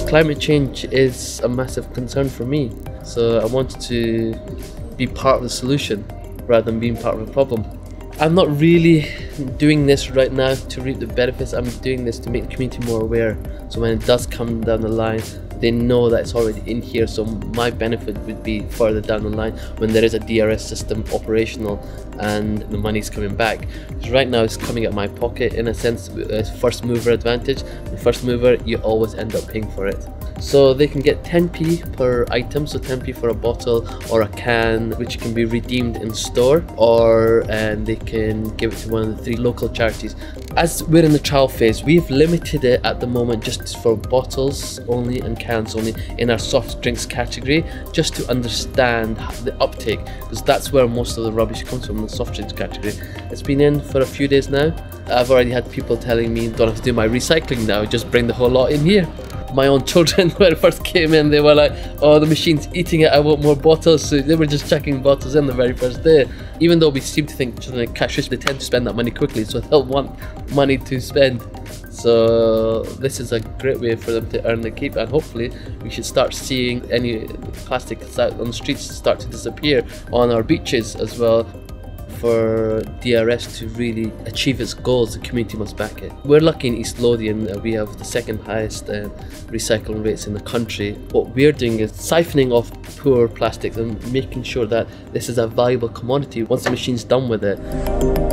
climate change is a massive concern for me. So I wanted to be part of the solution rather than being part of the problem. I'm not really doing this right now to reap the benefits. I'm doing this to make the community more aware. So when it does come down the line, they know that it's already in here. So my benefit would be further down the line when there is a DRS system operational and the money's coming back. Because right now it's coming out of my pocket in a sense, first mover advantage. The first mover, you always end up paying for it. So they can get 10p per item, so 10p for a bottle or a can, which can be redeemed in store, or they can give it to one of the 3 local charities. As we're in the trial phase, we've limited it at the moment just for bottles only and cans only in our soft drinks category, just to understand the uptake, because that's where most of the rubbish comes from, the soft drinks category. It's been in for a few days now. I've already had people telling me, don't have to do my recycling now, just bring the whole lot in here. My own children, when it first came in, they were like, oh, the machine's eating it, I want more bottles. So they were just chucking bottles in the very first day. Even though we seem to think children in cashiers, they tend to spend that money quickly, so they'll want money to spend. So this is a great way for them to earn their keep, and hopefully we should start seeing any plastic that's out on the streets start to disappear on our beaches as well. For DRS to really achieve its goals, the community must back it. We're lucky in East Lothian that we have the 2nd highest recycling rates in the country. What we're doing is siphoning off poor plastics and making sure that this is a valuable commodity once the machine's done with it.